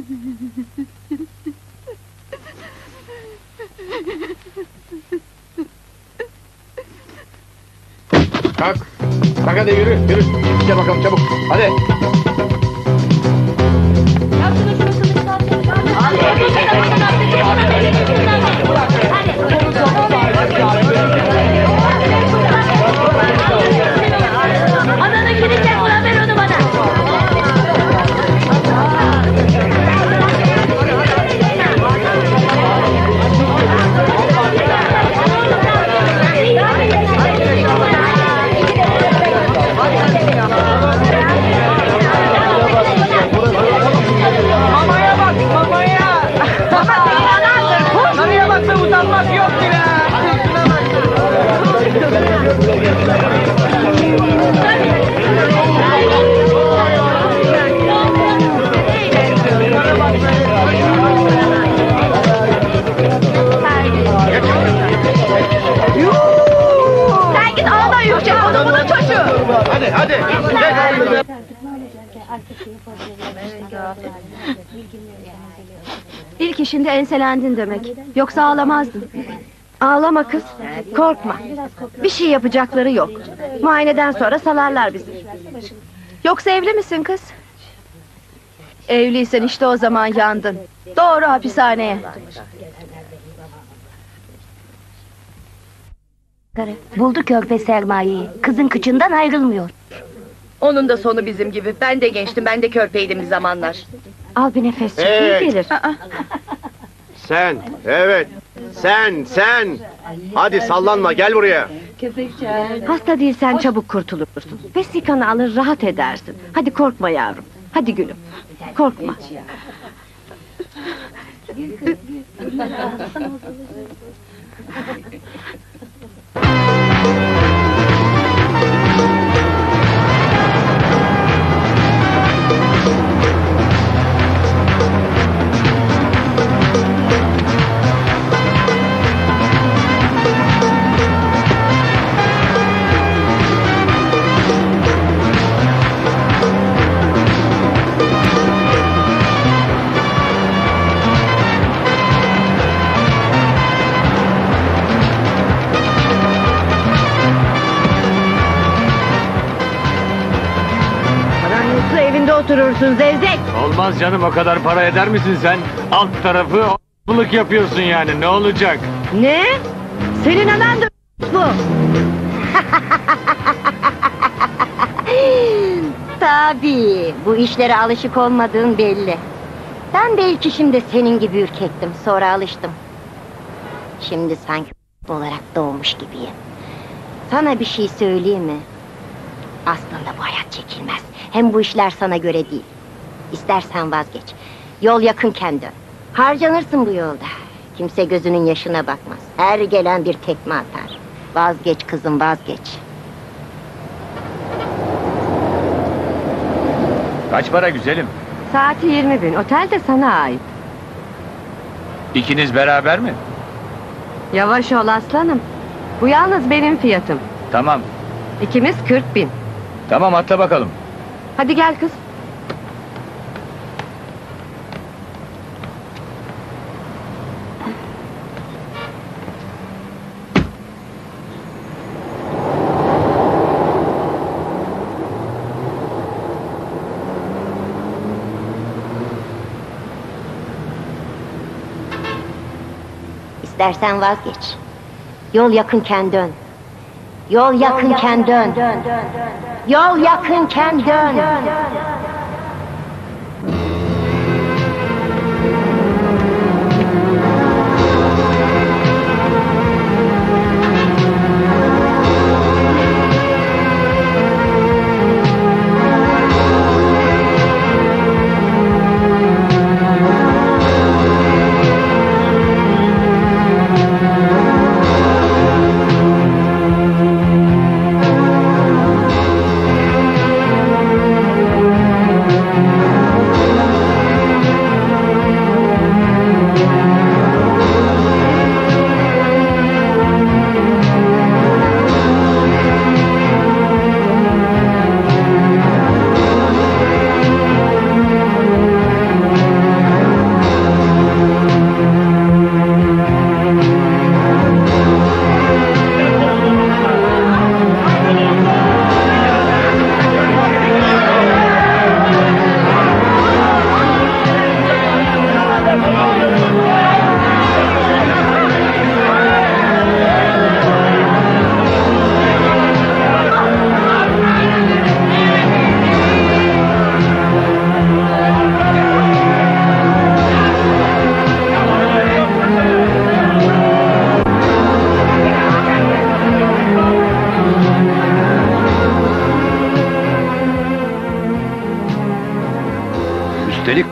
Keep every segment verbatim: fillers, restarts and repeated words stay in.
Kalk! Kalk hadi yürü, yürü! Gel bakalım çabuk, hadi! Adanınkini çek ulan, ver onu bana! Mamaya bak, mamaya! Mama dünyadandır, koş! Mamaya baksa utanmak yok bile! Sen git ağla yüksek, onu bunun çocuğu! Hadi, hadi! İlk işinde enselendin demek. Yoksa ağlamazdın. Ağlama kız, korkma. Bir şey yapacakları yok. Muayeneden sonra salarlar bizi. Yoksa evli misin kız? Evliysen işte o zaman yandın. Doğru hapishaneye. Buldu körpe sermayeyi, kızın kıçından ayrılmıyor. Onun da sonu bizim gibi. Ben de gençtim, ben de körpeydim bir zamanlar. Al bir nefes çek, Evet. iyi gelir. Sen, evet! Sen, sen! Hadi sallanma, gel buraya! Hasta değilsen çabuk kurtulursun. Vesikanı alır rahat edersin. Hadi korkma yavrum. Hadi gülüm. Korkma. Evinde oturursun zevzek. Olmaz canım, o kadar para eder misin sen? Alt tarafı o**lık yapıyorsun yani, ne olacak? Ne? Senin anan da bu. Tabii, bu işlere alışık olmadığın belli. Ben de ilk işimde senin gibi ürkektim, sonra alıştım. Şimdi sanki olarak doğmuş gibiyim. Sana bir şey söyleyeyim mi? Aslında bu hayat çekilmez. Hem bu işler sana göre değil. İstersen vazgeç. Yol yakınken dön. Harcanırsın bu yolda. Kimse gözünün yaşına bakmaz. Her gelen bir tekme atar. Vazgeç kızım, vazgeç. Kaç para güzelim? Saati yirmi bin. Otel de sana ait. İkiniz beraber mi? Yavaş ol aslanım. Bu yalnız benim fiyatım. Tamam, İkimiz kırk bin. tamam atla bakalım. Hadi gel kız. İstersen vazgeç. Yol yakınken dön. Yol yakınken dön. Yol yakınken dön.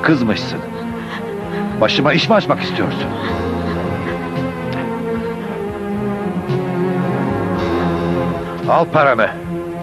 kızmışsın. Başıma iş mi açmak istiyorsun? Al paranı.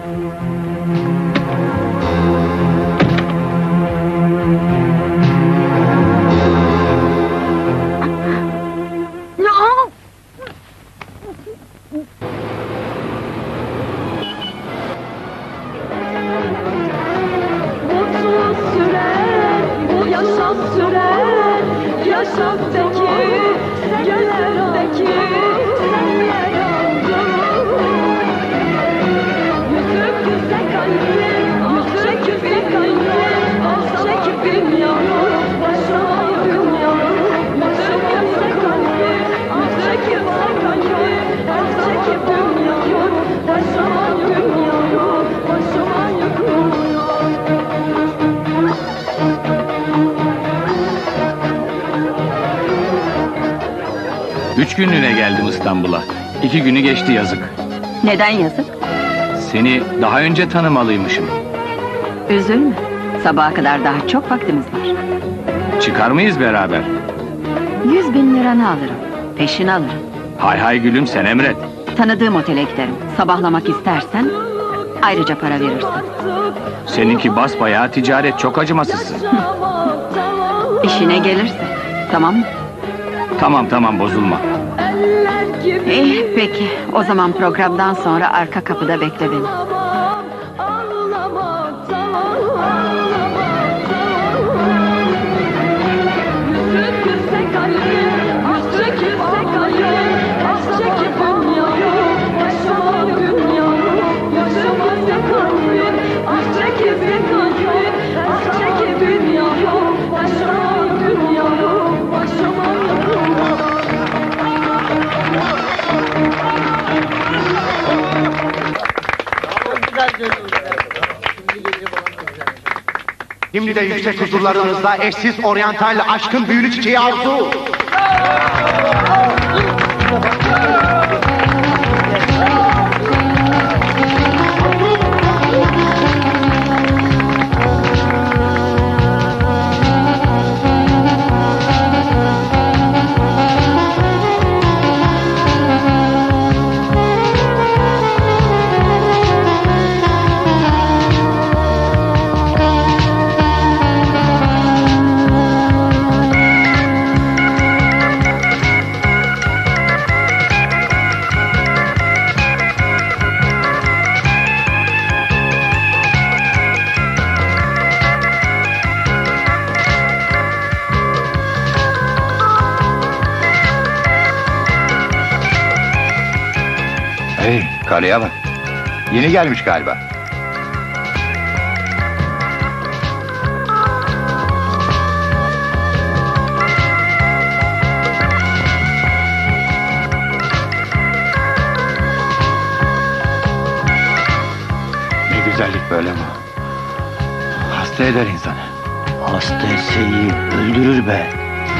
Üç günlüğüne geldim İstanbul'a. İki günü geçti yazık. Neden yazık? Seni daha önce tanımalıymışım. Üzülme. Sabaha kadar daha çok vaktimiz var. Çıkar mıyız beraber? Yüz bin liranı alırım. Peşin alırım. Hay hay gülüm, sen emret. Tanıdığım otele giderim. Sabahlamak istersen ayrıca para verirsin. Seninki basbayağı ticaret, çok acımasızsın. İşine gelirse. Tamam mı? Tamam tamam, bozulma. İyi peki. O zaman programdan sonra arka kapıda bekle beni. Şimdi de yüksek huzurlarınızda eşsiz oryantal aşkın büyülü çiçeği Arzu. Hey, karıya bak. Yeni gelmiş galiba. Ne güzellik böyle bu. Hasta eder insanı. Hasta etse iyi, öldürür be.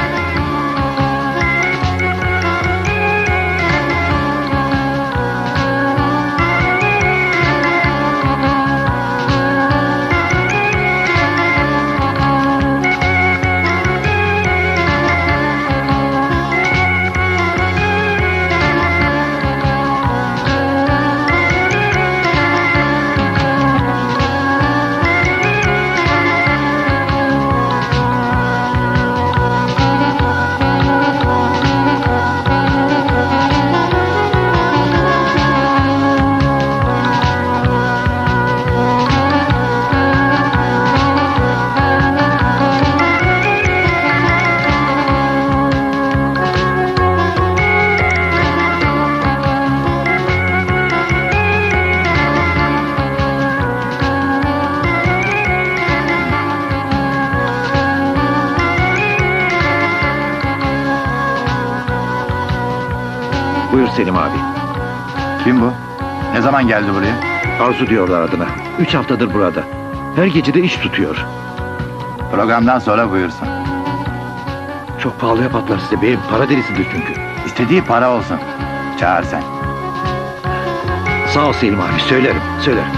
Buyur Selim abi. Kim bu? Ne zaman geldi buraya? Arzu diyorlar adına. Üç haftadır burada. Her gece de iş tutuyor. Programdan sonra buyursun. Çok pahalıya patlar size beyim. Para delisidir çünkü. İstediği para olsun. Çağır sen. Sağ ol Selim abi. Söylerim. Söylerim.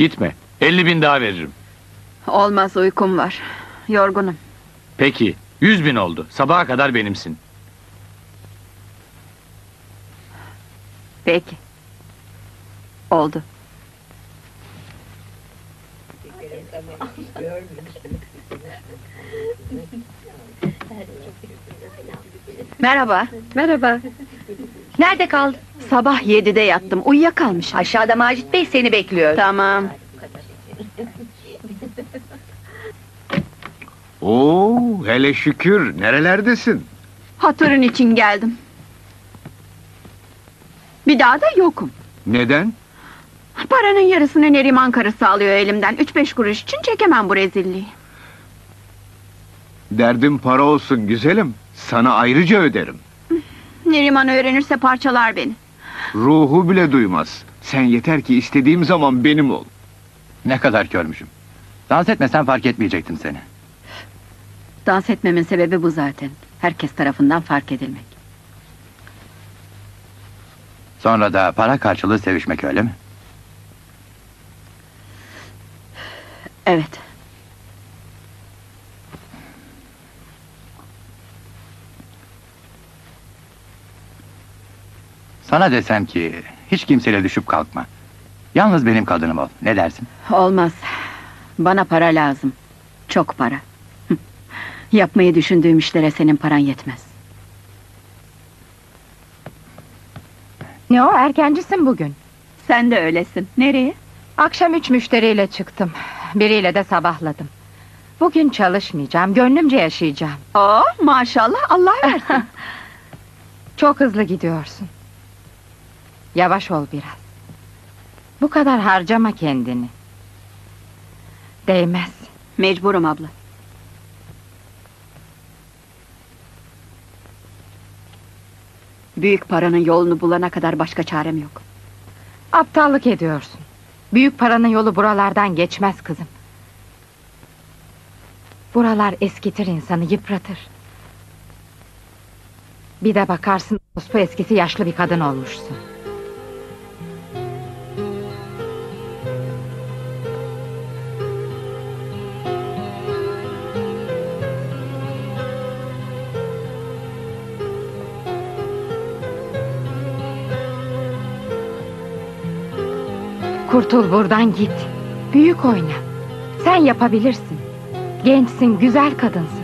Gitme. elli bin daha veririm. Olmaz, uykum var. Yorgunum. Peki. Yüz bin oldu. Sabaha kadar benimsin. Peki. Oldu. Merhaba. Merhaba. Nerede kaldın? Sabah yedide yattım. Uyuyakalmışım. Aşağıda Macit Bey seni bekliyor. Tamam. Oo, hele şükür. Nerelerdesin? Hatırın için geldim. Bir daha da yokum. Neden? Paranın yarısını Neriman karısı alıyor elimden. Üç beş kuruş için çekemem bu rezilliği. Derdim para olsun güzelim. Sana ayrıca öderim. Neriman öğrenirse parçalar beni. Ruhu bile duymaz. Sen yeter ki istediğim zaman benim ol. Ne kadar körmüşüm. Dans etmesen fark etmeyecektim seni. Dans etmemin sebebi bu zaten. Herkes tarafından fark edilmek. Sonra da para karşılığı sevişmek, öyle mi? Evet. Sana desem ki hiç kimseyle düşüp kalkma. Yalnız benim kadınım ol. Ne dersin? Olmaz. Bana para lazım. Çok para. Yapmayı düşündüğüm işlere senin paran yetmez. Ne o, erkencisin bugün. Sen de öylesin. Nereye? Akşam üç müşteriyle çıktım. Biriyle de sabahladım. Bugün çalışmayacağım, gönlümce yaşayacağım. Oo, maşallah, Allah versin. Çok hızlı gidiyorsun. Yavaş ol biraz. Bu kadar harcama kendini. Değmez. Mecburum abla. Büyük paranın yolunu bulana kadar başka çarem yok. Aptallık ediyorsun. Büyük paranın yolu buralardan geçmez kızım. Buralar eskitir insanı, yıpratır. Bir de bakarsın ospu eskisi yaşlı bir kadın olmuşsun. Kurtul buradan, git. Büyük oyna. Sen yapabilirsin. Gençsin, güzel kadınsın.